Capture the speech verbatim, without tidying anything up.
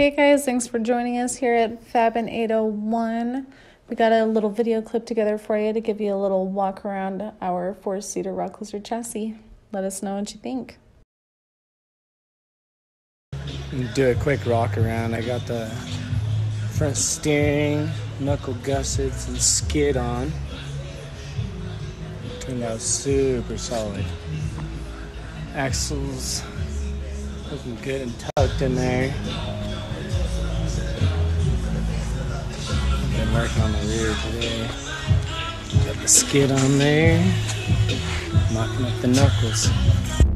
Hey guys, thanks for joining us here at Fabin eight oh one. We got a little video clip together for you to give you a little walk around our four-seater Rocklizard chassis. Let us know what you think. Do a quick rock around. I got the front steering, knuckle gussets, and skid on. Turned out super solid. Axles looking good and tucked in there. Been working on the rear today. Got the skid on there, knocking up the knuckles.